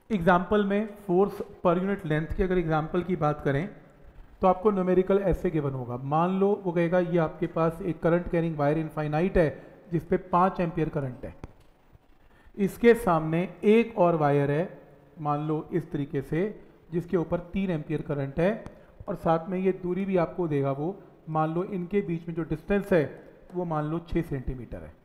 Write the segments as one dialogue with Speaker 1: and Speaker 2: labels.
Speaker 1: Example में force per unit length की अगर एग्जाम्पल की बात करें तो आपको न्यूमेरिकल ऐसे गिवन होगा। मान लो वो कहेगा ये आपके पास एक करंट कैरिंग वायर इनफाइनाइट है जिस पे 5 एम्पियर करंट है, इसके सामने एक और वायर है मान लो इस तरीके से जिसके ऊपर 3 एम्पियर करंट है, और साथ में ये दूरी भी आपको देगा वो, मान लो इनके बीच में जो डिस्टेंस है वो मान लो 6 सेंटीमीटर है।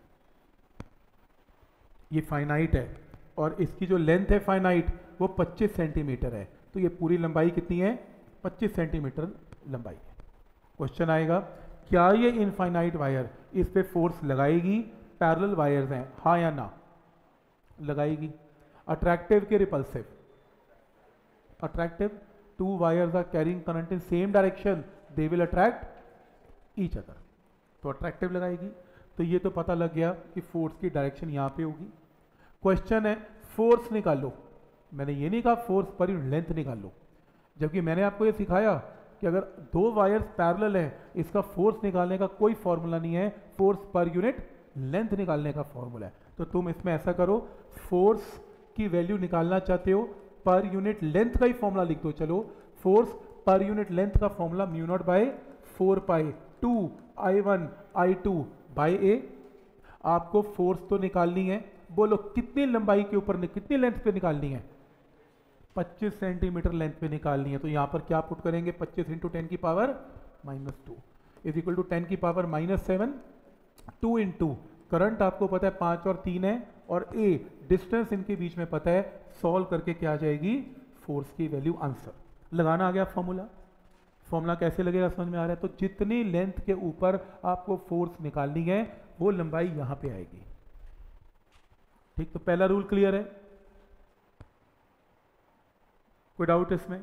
Speaker 1: ये फाइनाइट है और इसकी जो लेंथ है फाइनाइट वो 25 सेंटीमीटर है, तो ये पूरी लंबाई कितनी है? 25 सेंटीमीटर लंबाई है। क्वेश्चन आएगा क्या ये इनफाइनाइट वायर इस पे फोर्स लगाएगी? पैरेलल वायर्स हैं, हाँ या ना? लगाएगी। अट्रैक्टिव के repulsive? Attractive. Two wires are carrying current in same direction, they will attract each other, तो अट्रैक्टिव लगाएगी। तो ये तो पता लग गया कि फोर्स की डायरेक्शन यहां पे होगी। क्वेश्चन है फोर्स निकालो। मैंने ये नहीं कहा फोर्स पर यूनिट लेंथ निकाल लो, जबकि मैंने आपको ये सिखाया कि अगर दो वायर्स पैरेलल है इसका फोर्स निकालने का कोई फॉर्मूला नहीं है, फोर्स पर यूनिट लेंथ निकालने का फॉर्मूला है। तो तुम इसमें ऐसा करो, फोर्स की वैल्यू निकालना चाहते हो पर यूनिट लेंथ का ही फॉर्मूला लिख दो। चलो, फोर्स पर यूनिट लेंथ का formula mu not by 4 pi 2 I1 I2 by A. आपको फोर्स तो निकालनी है, बोलो कितनी लंबाई के ऊपर, कितनी लेंथ पे निकालनी है? 25 सेंटीमीटर लेंथ पे निकालनी है। तो यहां पर क्या पुट करेंगे? 25 इंटू 10 की पावर -2 इज इक्वल टू 10 की पावर -7। 2 इंटू करंट आपको पता है 5 और 3 है, और ए डिस्टेंस इनके बीच में पता है, सॉल्व करके क्या आ जाएगी? फोर्स की वैल्यू आंसर। लगाना आ गया फॉर्मूला। फॉर्मूला कैसे लगेगा समझ में आ रहा है? तो जितनी लेंथ के ऊपर आपको फोर्स निकालनी है वो लंबाई यहां पे आएगी। ठीक, तो पहला रूल क्लियर है? कोई डाउट इसमें?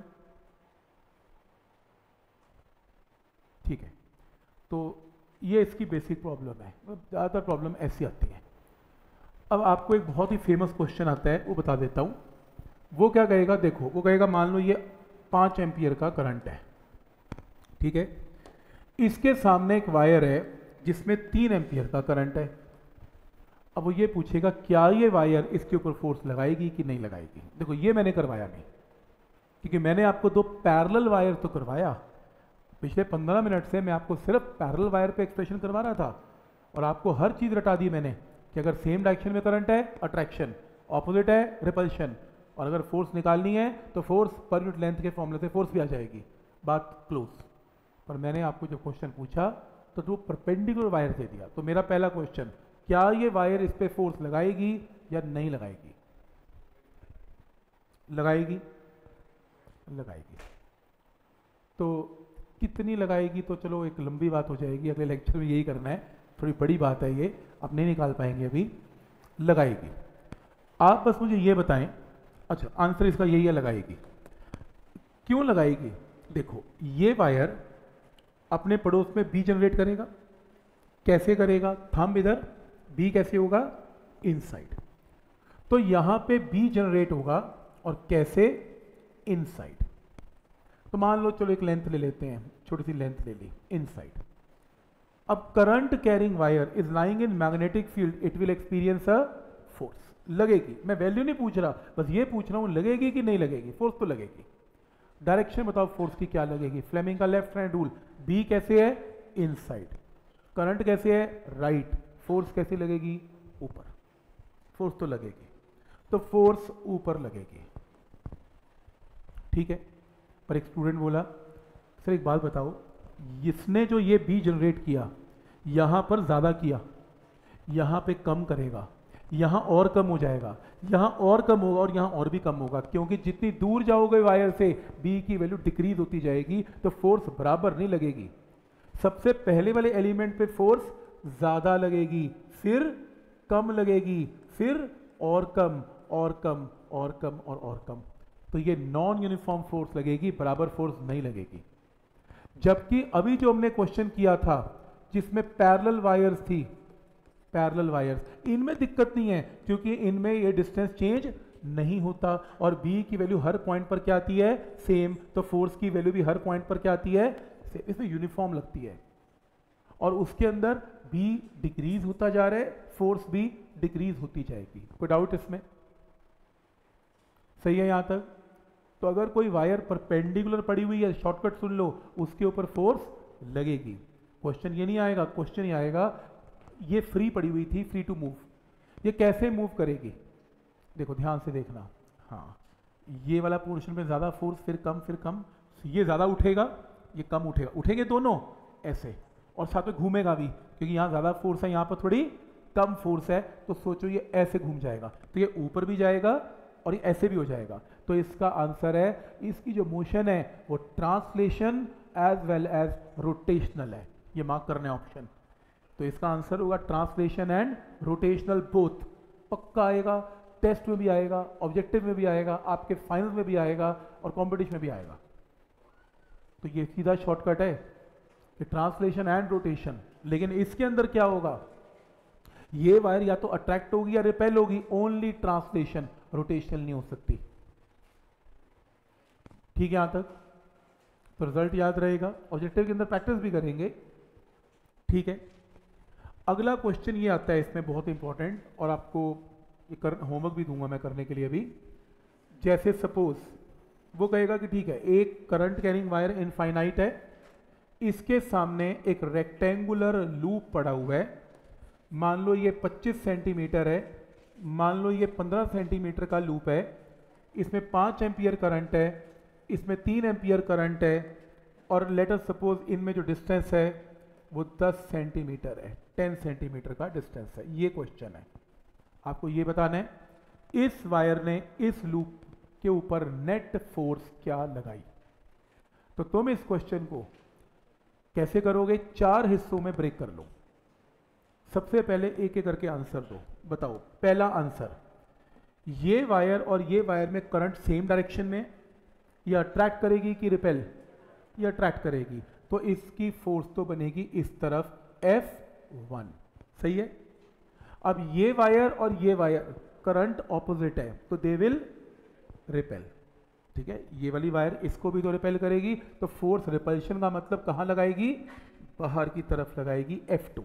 Speaker 1: ठीक है, तो ये इसकी बेसिक प्रॉब्लम है। ज़्यादातर प्रॉब्लम ऐसी आती है। अब आपको एक बहुत ही फेमस क्वेश्चन आता है, वो बता देता हूं। वो क्या कहेगा? देखो, वो कहेगा मान लो ये 5 एम्पियर का करंट है, ठीक है, इसके सामने एक वायर है जिसमें 3 एम्पियर का करंट है। अब वो ये पूछेगा क्या ये वायर इसके ऊपर फोर्स लगाएगी कि नहीं लगाएगी। देखो, ये मैंने करवाया नहीं, क्योंकि मैंने आपको 2 पैरेलल वायर तो करवाया। पिछले 15 मिनट से मैं आपको सिर्फ पैरेलल वायर पे एक्सप्रेशन करवा रहा था, और आपको हर चीज रटा दी मैंने कि अगर सेम डायरेक्शन में करंट है अट्रैक्शन, ऑपोजिट है रिपल्शन, और अगर फोर्स निकालनी है तो फोर्स पर यूनिट लेंथ के फॉर्मूले से फोर्स भी आ जाएगी। बात क्लोज। पर मैंने आपको जब क्वेश्चन पूछा तो वो परपेंडिकुलर वायर दे दिया। तो मेरा पहला क्वेश्चन, क्या ये वायर इस पे फोर्स लगाएगी या नहीं लगाएगी? लगाएगी, लगाएगी। तो कितनी लगाएगी? तो चलो एक लंबी बात हो जाएगी, अगले लेक्चर में यही करना है, थोड़ी बड़ी बात है ये, अब नहीं निकाल पाएंगे अभी। लगाएगी। आप बस मुझे ये बताएं। अच्छा, आंसर इसका यही है, लगाएगी। क्यों लगाएगी? देखो, ये वायर अपने पड़ोस में बी जनरेट करेगा। कैसे करेगा? थंब इधर, बी कैसे होगा? इनसाइड। तो यहां पे बी जनरेट होगा, और कैसे? इनसाइड। तो मान लो, चलो एक लेंथ ले लेते हैं, छोटी सी लेंथ ले ली, इनसाइड। अब current carrying wire is lying in magnetic field, it will experience a force. लगेगी। मैं वैल्यू नहीं पूछ रहा, बस ये पूछ रहा हूं लगेगी कि नहीं लगेगी? फोर्स तो लगेगी। डायरेक्शन बताओ फोर्स की क्या लगेगी? फ्लेमिंग का लेफ्ट हैंड रूल, बी कैसे है? इनसाइड। करंट कैसे है? राइट। फोर्स कैसे लगेगी? ऊपर। फोर्स तो लगेगी, तो फोर्स ऊपर लगेगी, ठीक है। पर एक स्टूडेंट बोला, सर एक बात बताओ, इसने जो ये बी जनरेट किया यहां पर ज्यादा किया, यहां पे कम करेगा, यहां और कम हो जाएगा, यहां और कम होगा, और यहां और भी कम होगा, क्योंकि जितनी दूर जाओगे वायर से बी की वैल्यू डिक्रीज होती जाएगी, तो फोर्स बराबर नहीं लगेगी। सबसे पहले वाले एलिमेंट पे फोर्स ज्यादा लगेगी, फिर कम लगेगी, फिर और कम और कम और कम और कम। तो ये नॉन यूनिफॉर्म फोर्स लगेगी, बराबर फोर्स नहीं लगेगी। जबकि अभी जो हमने क्वेश्चन किया था जिसमें पैरेलल वायर्स थी, पैरेलल वायर्स, इनमें दिक्कत नहीं है, क्योंकि इनमें ये डिस्टेंस चेंज नहीं होता, और बी की वैल्यू हर पॉइंट पर क्या आती है? सेम। तो फोर्स की वैल्यू भी हर पॉइंट पर क्या आती है? इसमें यूनिफॉर्म लगती है, और उसके अंदर बी डिक्रीज होता जा रहा है, फोर्स भी डिक्रीज होती जाएगी। कोई डाउट इसमें? सही है यहाँ तक? तो अगर कोई वायर परपेंडिकुलर पड़ी हुई है, शॉर्टकट सुन लो, उसके ऊपर फोर्स लगेगी। क्वेश्चन ये नहीं आएगा, क्वेश्चन ये आएगा ये फ्री पड़ी हुई थी, फ्री टू मूव, ये कैसे मूव करेगी? देखो ध्यान से देखना, हाँ ये वाला पोर्शन में ज़्यादा फोर्स, फिर कम, फिर कम, ये ज़्यादा उठेगा, ये कम उठेगा, उठेंगे दोनों ऐसे, और साथ में घूमेगा भी, क्योंकि यहाँ ज़्यादा फोर्स है, यहाँ पर थोड़ी कम फोर्स है, तो सोचो ये ऐसे घूम जाएगा, तो ये ऊपर भी जाएगा और ये ऐसे भी हो जाएगा। तो इसका आंसर है, इसकी जो मोशन है वो translation as well as rotational है, ये मार्क करना है ऑप्शन। तो इसका आंसर होगा ट्रांसलेशन एंड रोटेशनल बोथ। पक्का आएगा, टेस्ट में भी आएगा, ऑब्जेक्टिव में भी आएगा, आपके फाइनल में भी आएगा और कॉम्पिटिशन में भी आएगा। तो ये सीधा शॉर्टकट है कि ट्रांसलेशन एंड रोटेशन। लेकिन इसके अंदर क्या होगा, ये वायर या तो अट्रैक्ट होगी या रिपेल होगी, ओनली ट्रांसलेशन, रोटेशनल नहीं हो सकती। ठीक है यहां तक? तो रिजल्ट याद रहेगा, ऑब्जेक्टिव के अंदर प्रैक्टिस भी करेंगे। ठीक है, अगला क्वेश्चन ये आता है इसमें बहुत इंपॉर्टेंट, और आपको ये होमवर्क भी दूंगा मैं करने के लिए अभी। जैसे सपोज वो कहेगा कि ठीक है, एक करंट कैरिंग वायर इनफाइनाइट है, इसके सामने एक रेक्टेंगुलर लूप पड़ा हुआ है, मान लो ये 25 सेंटीमीटर है, मान लो ये 15 सेंटीमीटर का लूप है, इसमें 5 एम्पियर करंट है, इसमें 3 एम्पियर करंट है, और लेट अस सपोज इनमें जो डिस्टेंस है वो 10 सेंटीमीटर है, 10 सेंटीमीटर का डिस्टेंस है। ये क्वेश्चन है, आपको ये बताना है इस वायर ने इस लूप के ऊपर नेट फोर्स क्या लगाई। तो तुम इस क्वेश्चन को कैसे करोगे, 4 हिस्सों में ब्रेक कर लो। सबसे पहले एक एक करके आंसर दो। बताओ पहला आंसर, ये वायर और ये वायर में करंट सेम डायरेक्शन में, या अट्रैक्ट करेगी कि रिपेल? या अट्रैक्ट करेगी, तो इसकी फोर्स तो बनेगी इस तरफ F1। सही है? अब ये वायर और ये वायर करंट ऑपोजिट है, तो दे विल रिपेल। ठीक है, ये वाली वायर इसको भी तो रिपेल करेगी, तो फोर्स रिपल्शन का मतलब कहां लगाएगी? बाहर की तरफ लगाएगी, F2।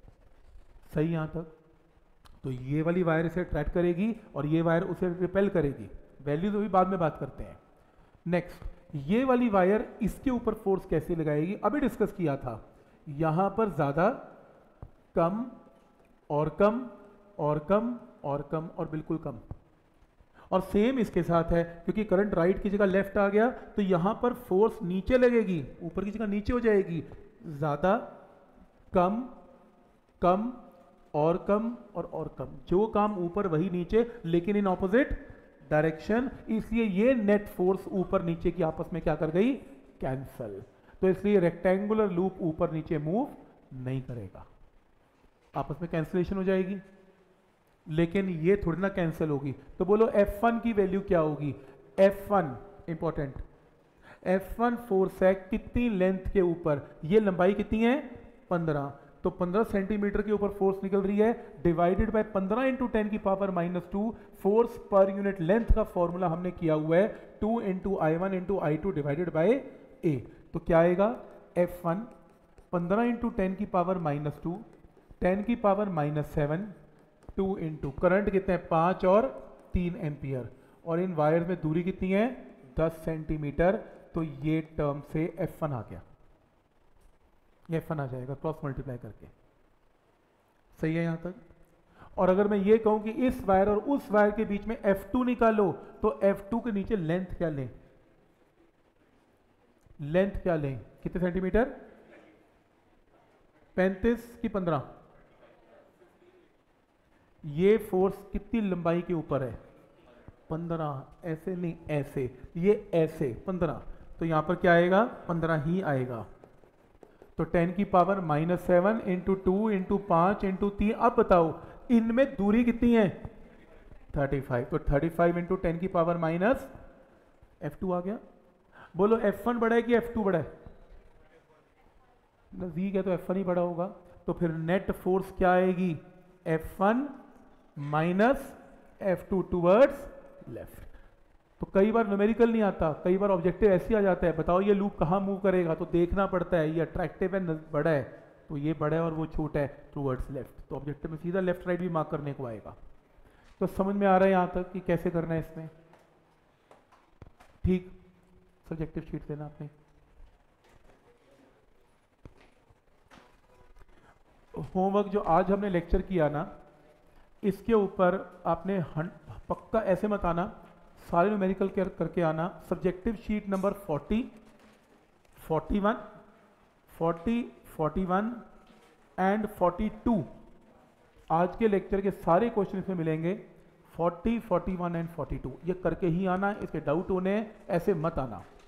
Speaker 1: सही यहां तक? तो ये वाली वायर इसे अट्रैक्ट करेगी और ये वायर उसे रिपेल करेगी। वैल्यू तो भी बाद में बात करते हैं। नेक्स्ट, ये वाली वायर इसके ऊपर फोर्स कैसे लगाएगी, अभी डिस्कस किया था। यहां पर ज्यादा, कम और कम और कम और कम और बिल्कुल कम। और सेम इसके साथ है, क्योंकि करंट राइट की जगह लेफ्ट आ गया, तो यहां पर फोर्स नीचे लगेगी, ऊपर की जगह नीचे हो जाएगी। ज्यादा, कम, कम और कम और कम, जो काम ऊपर वही नीचे, लेकिन इन ऑपोजिट डायरेक्शन। इसलिए ये नेट फोर्स ऊपर नीचे की आपस में क्या कर गई? कैंसल। तो इसलिए रेक्टेंगुलर लूप ऊपर नीचे मूव नहीं करेगा, आपस में कैंसिलेशन हो जाएगी। लेकिन ये थोड़ी ना कैंसिल होगी। तो बोलो F1 की वैल्यू क्या होगी? F1 इंपॉर्टेंट, F1 फोर्स है कितनी लेंथ के ऊपर? ये लंबाई कितनी है? 15। तो 15 सेंटीमीटर के ऊपर फोर्स निकल रही है, डिवाइडेड बाय 15 इंटू 10 की power -2। Force per unit length का फॉर्मूला हमने किया हुआ है 2 into I1 into I2 divided by A। तो क्या आएगा? F1 15 इंटू 10 की पावर -2, 10 की पावर -7, 2 इंटू करंट कितने हैं? 5 और 3 एम्पियर, और इन वायर में दूरी कितनी है? 10 सेंटीमीटर। तो ये टर्म से F1 आ गया, ये F1 आ जाएगा क्रॉस मल्टीप्लाई करके। सही है यहां तक? और अगर मैं ये कहूं कि इस वायर और उस वायर के बीच में F2 निकालो, तो F2 के नीचे लेंथ क्या लें? लेंथ क्या लें? कितने सेंटीमीटर? 35 की 15? ये फोर्स कितनी लंबाई के ऊपर है? 15। ऐसे नहीं, ऐसे, ये ऐसे 15। तो यहां पर क्या आएगा? 15 ही आएगा। तो 10 की पावर -7 इंटू 2 इंटू 5 इंटू 3। अब बताओ इनमें दूरी कितनी है? 35। तो 35 इंटू 10 की पावर -F2 आ गया। बोलो F1 बड़ा है कि F2 बड़ा है? नजदीक है तो F1 ही बड़ा होगा। तो फिर नेट फोर्स क्या आएगी? F1 minus F2 towards left. तो कई बार न्यूमेरिकल नहीं आता, कई बार ऑब्जेक्टिव ऐसे आ जाता है, बताओ ये लूप कहाँ मूव करेगा, तो देखना पड़ता है। ये अट्रैक्टिव है, बड़ा है, तो ये बड़ा है और वो छोटा है, टूवर्ड्स लेफ्ट। तो ऑब्जेक्टिव में सीधा लेफ्ट राइट भी मार्क करने को आएगा। तो समझ में आ रहा है यहाँ तक कि कैसे करना है इसमें? ठीक, सब्जेक्टिव शीट देना आपने। होमवर्क जो आज हमने लेक्चर किया ना, इसके ऊपर आपने पक्का ऐसे मत आना, सारे न्यूमेरिकल करके आना। सब्जेक्टिव शीट नंबर 40, 41, 40, 41 एंड 42, आज के लेक्चर के सारे क्वेश्चन इसमें मिलेंगे। 40, 41 एंड 42 ये करके ही आना, इसके डाउट होने ऐसे मत आना।